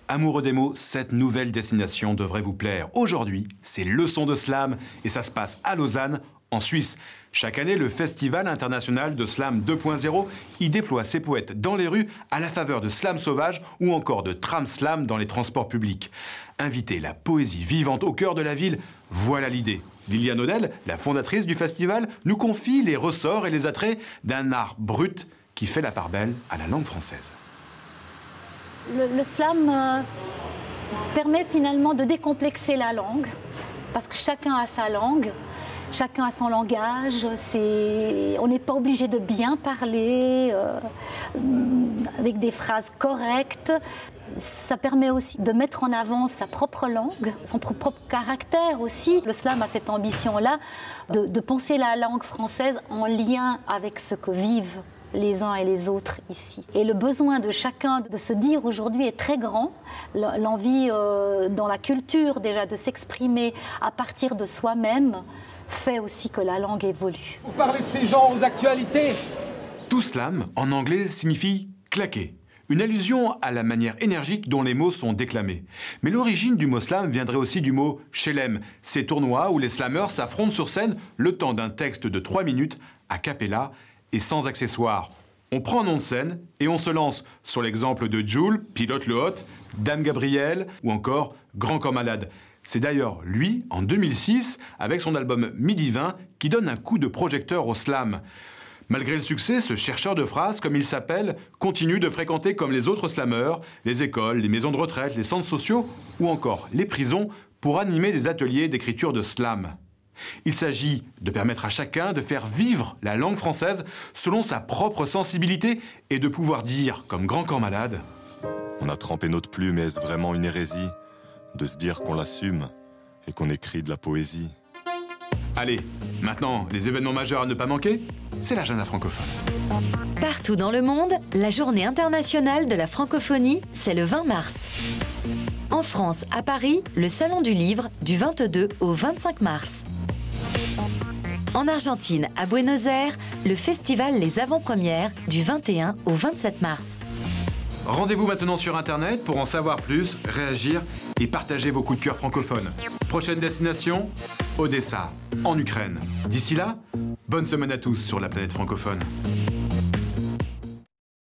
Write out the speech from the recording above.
Amoureux des mots, cette nouvelle destination devrait vous plaire. Aujourd'hui, c'est Leçons de Slam et ça se passe à Lausanne, en Suisse. Chaque année, le Festival international de Slam 2.0 y déploie ses poètes dans les rues à la faveur de slam sauvage ou encore de tram slam dans les transports publics. Inviter la poésie vivante au cœur de la ville, voilà l'idée. Liliane Odel, la fondatrice du festival, nous confie les ressorts et les attraits d'un art brut qui fait la part belle à la langue française. Le slam permet finalement de décomplexer la langue, parce que chacun a sa langue, chacun a son langage. On n'est pas obligé de bien parler, avec des phrases correctes. Ça permet aussi de mettre en avant sa propre langue, son propre caractère aussi. Le slam a cette ambition-là de penser la langue française en lien avec ce que vivent les uns et les autres ici. Et le besoin de chacun de se dire aujourd'hui est très grand. L'envie dans la culture déjà de s'exprimer à partir de soi-même fait aussi que la langue évolue. Vous parlez de ces gens aux actualités. Tout slam, en anglais, signifie claquer. Une allusion à la manière énergique dont les mots sont déclamés. Mais l'origine du mot slam viendrait aussi du mot shlem, ces tournois où les slammeurs s'affrontent sur scène le temps d'un texte de 3 minutes, a cappella et sans accessoires. On prend un nom de scène et on se lance sur l'exemple de Jul, Pilote le Hot, Dame Gabrielle ou encore Grand Corps Malade. C'est d'ailleurs lui, en 2006, avec son album Midi 20, qui donne un coup de projecteur au slam. Malgré le succès, ce chercheur de phrases, comme il s'appelle, continue de fréquenter comme les autres slammeurs les écoles, les maisons de retraite, les centres sociaux ou encore les prisons pour animer des ateliers d'écriture de slam. Il s'agit de permettre à chacun de faire vivre la langue française selon sa propre sensibilité et de pouvoir dire, comme Grand Corps Malade, on a trempé notre plume et est-ce vraiment une hérésie de se dire qu'on l'assume et qu'on écrit de la poésie? Allez, maintenant, les événements majeurs à ne pas manquer, c'est l'agenda francophone. Partout dans le monde, la journée internationale de la francophonie, c'est le 20 mars. En France, à Paris, le Salon du Livre du 22 au 25 mars. En Argentine, à Buenos Aires, le festival Les Avant-Premières du 21 au 27 mars. Rendez-vous maintenant sur Internet pour en savoir plus, réagir et partager vos coups de cœur francophones. Prochaine destination, Odessa, en Ukraine. D'ici là, bonne semaine à tous sur la planète francophone.